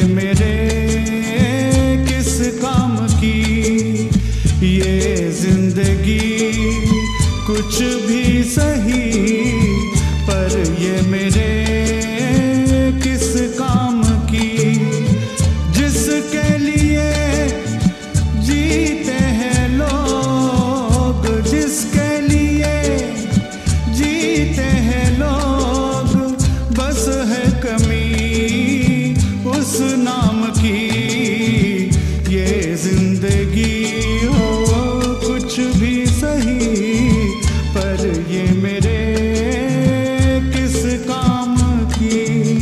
मेरे किस काम की ये जिंदगी कुछ भी सही, पर ये मेरे किस काम की। जिसके लिए जीते हैं लोग, जिसके लिए जीते हैं लोग, बस है कमी उस नाम की। ये जिंदगी हो कुछ भी सही, पर ये मेरे किस काम की।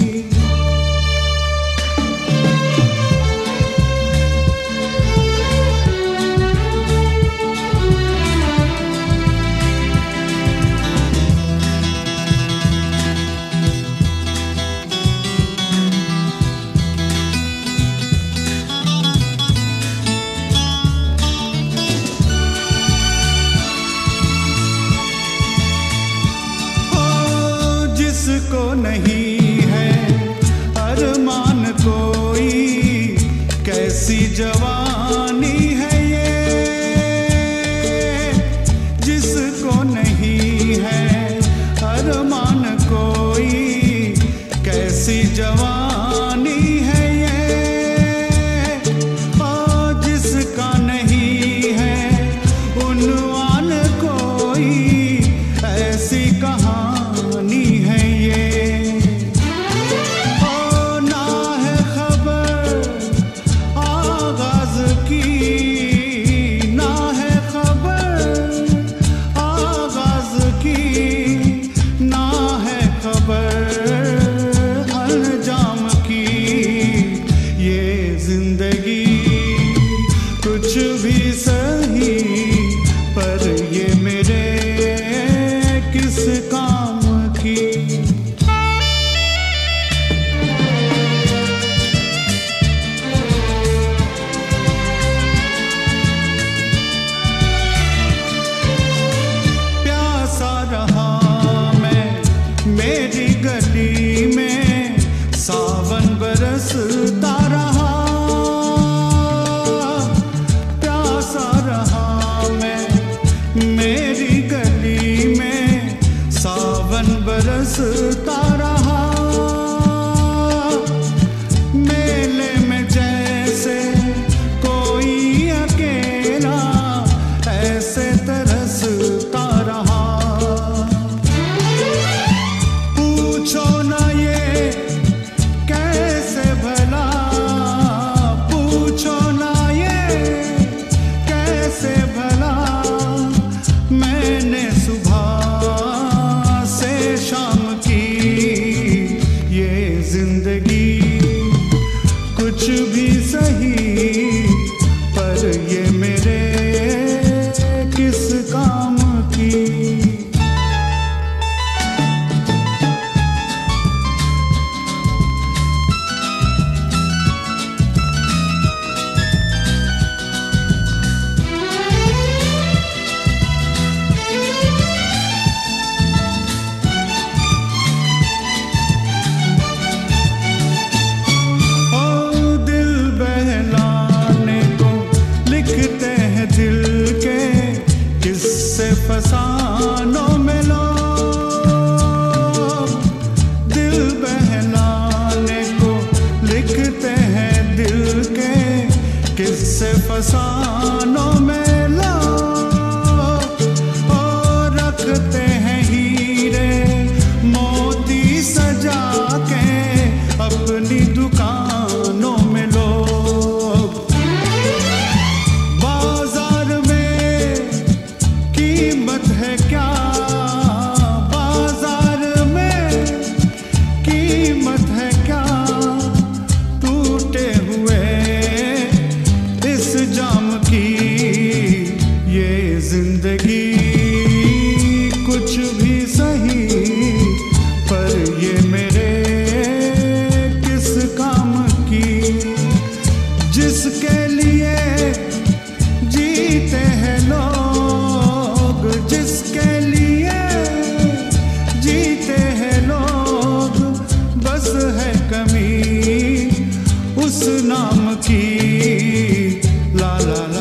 जिसको नहीं है अरमान कोई, कैसी जवानी है ये। जिसको नहीं है अरमान कोई, कैसी जवानी है ये। और जिसका नहीं है उन्वान कोई, ऐसी कहानी है ये। ओ ना है खबर आगाज की, ना है खबर आगाज की, ना है खबर अंजाम की। ये जिंदगी कुछ भी सही, पर ये मेरे किस काम की। प्यासा रहा मैं मेरी गली में, सावन बरसता रहा। प्यासा रहा मैं मेरी गली में, सावन बरसता रहा। मेले में जैसे कोई अकेला, ऐसे तरसता रहा। पूछो ना ये कैसे भला, पूछो ना ये कैसे भला। मैंने सुबह से शाम की ये जिंदगी कुछ भी सही, पर ये मेरे किस काम की। फसानों में लोग दिल बहलाने को लिखते हैं दिल के किस्से। फसानों में लोग और रखते हैं हीरे मोती सजा के अपनी दुकानों में लोग। बाजार में कीमत है क्या, बाजार में कीमत है क्या, टूटे हुए इस जाम की। नाम की ला ला